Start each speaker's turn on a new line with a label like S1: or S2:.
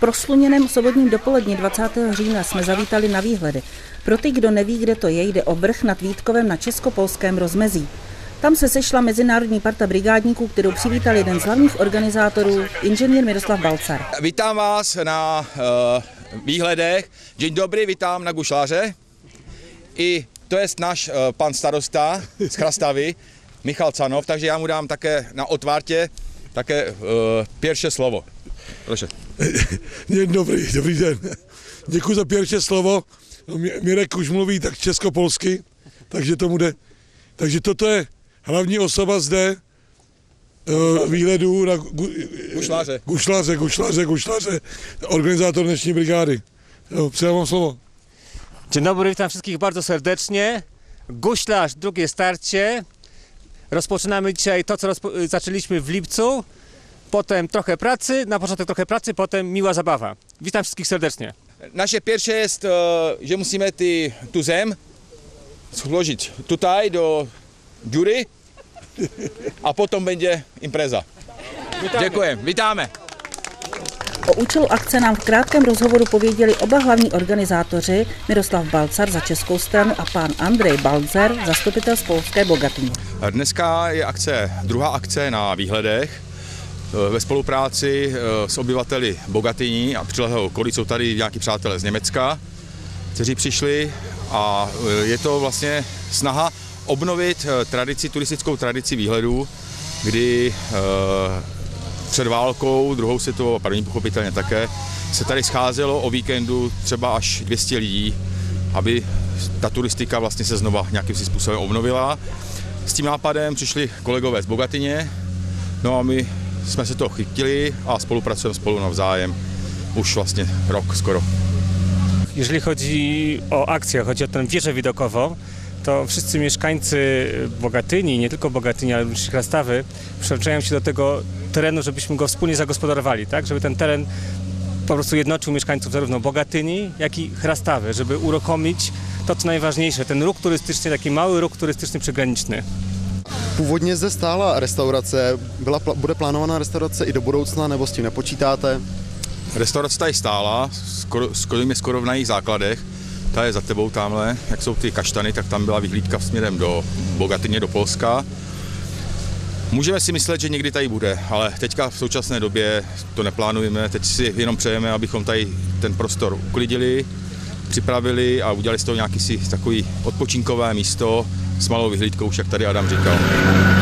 S1: prosluněném sobotním dopoledni 20. října jsme zavítali na výhledy. Pro ty, kdo neví, kde to je, jde o vrch nad Vítkovem na česko-polském rozmezí. Tam se sešla mezinárodní parta brigádníků, kterou přivítal jeden z hlavních organizátorů, inženýr Miroslav Balcar.
S2: Vítám vás na výhledech. Dzień dobry, vítám na gušláře. I to je náš pan starosta z Chrastavy, Michal Canov, takže já mu dám také na otvártě také pierwsze slovo. Proszę.
S3: Dobrý den. Děkuji za pierwsze slovo. Mirek už mluví tak česko-polsky, takže tomu jde. Takže toto je hlavní osoba zde výhledů na gušláře, organizátor dnešní brigády. Předávám slovo.
S4: Dzień dobry, witam wszystkich bardzo serdecznie. Guślarz, drugie starcie. Rozpoczynamy dzisiaj to, co zaczęliśmy w lipcu. Potem trochę pracy, na początek trochę pracy, potem miła zabawa. Witam wszystkich serdecznie.
S2: Naše pierwsze jest, że musimy tu zem złożyć tutaj do dziury, a potom będzie impreza. Děkujem, vítáme.
S1: O účelu akce nám v krátkém rozhovoru pověděli oba hlavní organizátoři, Miroslav Balcar za českou stranu a pán Andrej Balzer, zastupitel z polské Bogatyně.
S2: Dneska je druhá akce na výhledech ve spolupráci s obyvateli Bogatyní a přilehlého okolí. Jsou tady nějaký přátelé z Německa, kteří přišli, a je to vlastně snaha obnovit turistickou tradici výhledů, kdy před válkou, druhou světovou a první pochopitelně také, se tady scházelo o víkendu třeba až 200 lidí, aby ta turistika vlastně se znova nějakým způsobem obnovila. S tím nápadem přišli kolegové z Bogatyně, no a my jsme se toho chytili a spolupracujeme spolu navzájem už vlastně rok skoro.
S4: Jeżeli chodzi o akcję, chodzi o tę wieżę widokową, to wszyscy mieszkańcy Bogatyni, nie tylko Bogatyni, ale również Chrastawy, przyłączają się do tego terenu, żebyśmy go wspólnie zagospodarowali, tak? Żeby ten teren po prostu jednoczył mieszkańców zarówno Bogatyni, jak i Chrastawy, żeby uruchomić to, co najważniejsze, ten ruch turystyczny, taki mały ruch turystyczny przygraniczny.
S5: Původně zde stála restaurace, bude plánovaná restaurace i do budoucna, nebo s tím nepočítáte?
S2: Restaurace tady stála, skoro v jejich základech. Ta je za tebou tamhle, jak jsou ty kaštany, tak tam byla vyhlídka směrem do Bogatyně, do Polska. Můžeme si myslet, že někdy tady bude, ale teďka v současné době to neplánujeme, teď si jenom přejeme, abychom tady ten prostor uklidili, připravili a udělali z toho nějaký si takový odpočinkové místo s malou vyhlídkou, jak tady Adam říkal.